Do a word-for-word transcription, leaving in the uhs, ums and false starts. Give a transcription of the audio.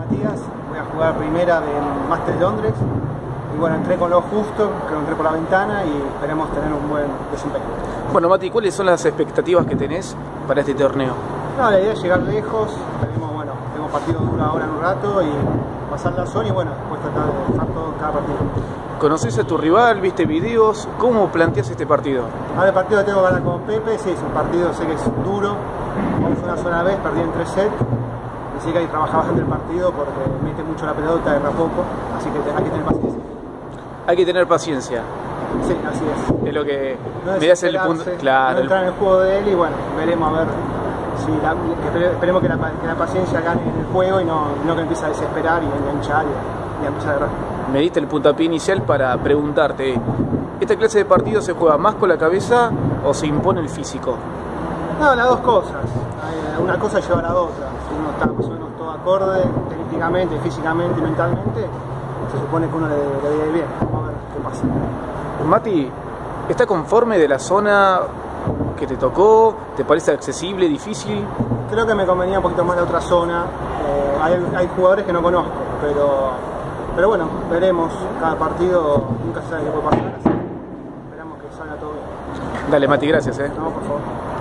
Matías, voy a jugar primera de Máster de Londres y bueno, entré con lo justo, creo que entré por la ventana y esperemos tener un buen desempeño. Bueno, Mati, ¿cuáles son las expectativas que tenés para este torneo? No, la idea es llegar lejos, tenemos, bueno, tenemos partido duro ahora en un rato y pasar la zona y bueno, después tratar de dejar todo en cada partido. ¿Conoces a tu rival? ¿Viste videos? ¿Cómo planteas este partido? Ahora el partido que tengo que ganar con Pepe, sí, es un partido, sé que es duro, vamos una sola vez, perdí en tres sets, y sí que hay que trabajar bastante el partido porque mete mucho la pelota, erra poco, así que hay que tener paciencia. Hay que tener paciencia. Sí, así es. Es lo que no me das el punto. Claro. No entrar en el juego de él y bueno, veremos a ver si la, que esperemos que la, que la paciencia gane en el juego y no, no que empiece a desesperar y a enganchar y, y a empezar a errar. Me diste el puntapié inicial para preguntarte, ¿esta clase de partido se juega más con la cabeza o se impone el físico? No, las dos cosas. Una cosa lleva a la otra. Si uno está más o menos todo acorde, técnicamente, físicamente y mentalmente, se supone que uno le, le debe ir bien. Vamos a ver qué pasa. Mati, ¿está conforme de la zona que te tocó? ¿Te parece accesible, difícil? Creo que me convenía un poquito más la otra zona. Eh, hay, hay jugadores que no conozco, pero, pero bueno, veremos. Cada partido nunca se sabe qué puede pasar. Así que esperamos que salga todo bien. Dale, Mati, gracias. ¿eh? No, por favor.